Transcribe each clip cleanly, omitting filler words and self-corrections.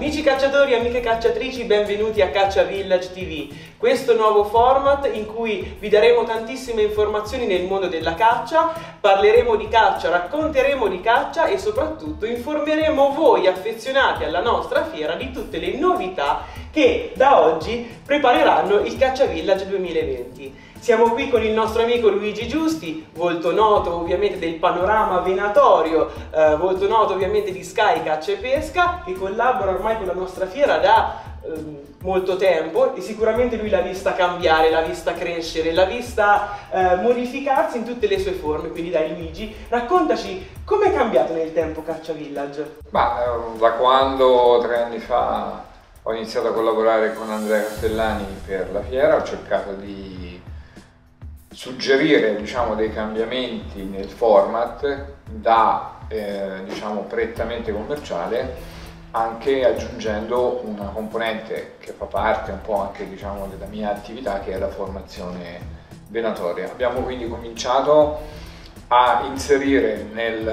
Amici cacciatori e amiche cacciatrici, benvenuti a Caccia Village TV, questo nuovo format in cui vi daremo tantissime informazioni nel mondo della caccia, parleremo di caccia, racconteremo di caccia e soprattutto informeremo voi affezionati alla nostra fiera di tutte le novità che da oggi prepareranno il Caccia Village 2020. Siamo qui con il nostro amico Luigi Giusti, volto noto ovviamente del panorama venatorio, volto noto ovviamente di Sky Caccia e Pesca, che collabora ormai con la nostra fiera da molto tempo e sicuramente lui l'ha vista cambiare, l'ha vista crescere, l'ha vista modificarsi in tutte le sue forme. Quindi dai Luigi, raccontaci come è cambiato nel tempo Caccia Village. Da quando 3 anni fa ho iniziato a collaborare con Andrea Castellani per la fiera, ho cercato di suggerire dei cambiamenti nel format da prettamente commerciale, anche aggiungendo una componente che fa parte un po' anche della mia attività, che è la formazione venatoria. Abbiamo quindi cominciato a inserire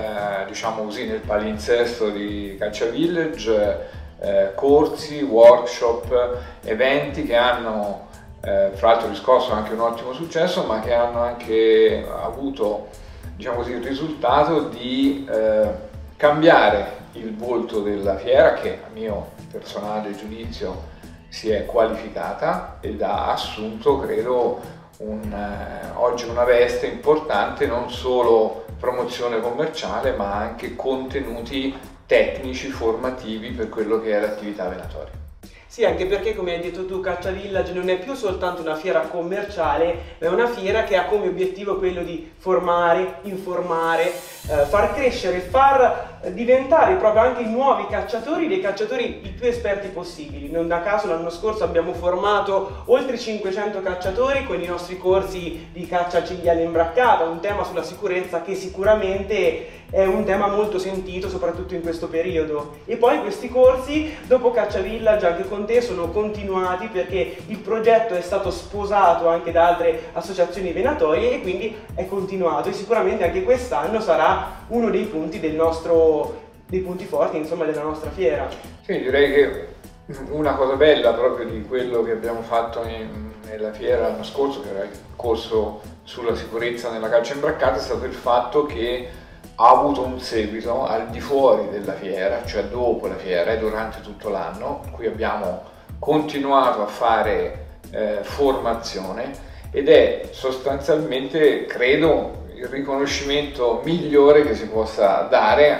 nel palinsesto di Caccia Village corsi, workshop, eventi che hanno fra l'altro riscosso anche un ottimo successo, ma che hanno anche avuto il risultato di cambiare il volto della fiera, che a mio personale giudizio si è qualificata ed ha assunto, credo, oggi una veste importante, non solo promozione commerciale ma anche contenuti tecnici, formativi per quello che è l'attività venatoria. Sì, anche perché, come hai detto tu, Caccia Village non è più soltanto una fiera commerciale, ma è una fiera che ha come obiettivo quello di formare, informare, far crescere, far diventare proprio anche i nuovi cacciatori dei cacciatori i più esperti possibili. Non a caso l'anno scorso abbiamo formato oltre 500 cacciatori con i nostri corsi di caccia cinghiale imbraccata, un tema sulla sicurezza che sicuramente è un tema molto sentito soprattutto in questo periodo. E poi questi corsi dopo Caccia Village anche con te sono continuati, perché il progetto è stato sposato anche da altre associazioni venatorie e quindi è continuato, e sicuramente anche quest'anno sarà uno dei punti dei punti forti, insomma, della nostra fiera. Sì, direi che una cosa bella proprio di quello che abbiamo fatto nella fiera l'anno scorso, che era il corso sulla sicurezza nella caccia imbraccata, è stato il fatto che ha avuto un seguito al di fuori della fiera, cioè dopo la fiera e durante tutto l'anno, in cui abbiamo continuato a fare formazione, ed è sostanzialmente, credo, il riconoscimento migliore che si possa dare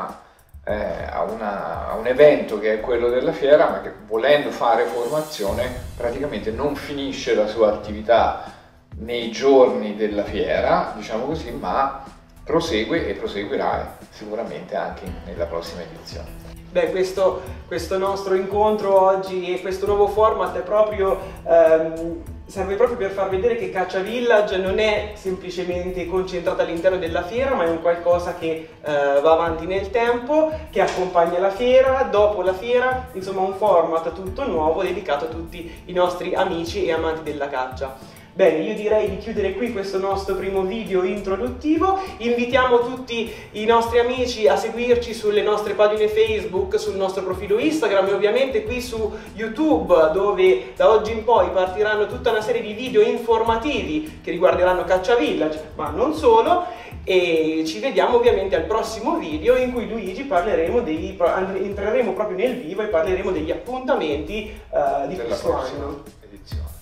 a un evento che è quello della fiera, ma che, volendo fare formazione, praticamente non finisce la sua attività nei giorni della fiera, diciamo così, ma prosegue e proseguirà sicuramente anche nella prossima edizione. Beh, questo nostro incontro oggi e questo nuovo format è proprio, serve proprio per far vedere che Caccia Village non è semplicemente concentrata all'interno della fiera, ma è un qualcosa che va avanti nel tempo, che accompagna la fiera, dopo la fiera, insomma un format tutto nuovo dedicato a tutti i nostri amici e amanti della caccia. Bene, io direi di chiudere qui questo nostro primo video introduttivo. Invitiamo tutti i nostri amici a seguirci sulle nostre pagine Facebook, sul nostro profilo Instagram e ovviamente qui su YouTube, dove da oggi in poi partiranno tutta una serie di video informativi che riguarderanno Caccia Village, ma non solo. E ci vediamo ovviamente al prossimo video, in cui Luigi entreremo proprio nel vivo e parleremo degli appuntamenti di questo anno. Edizione.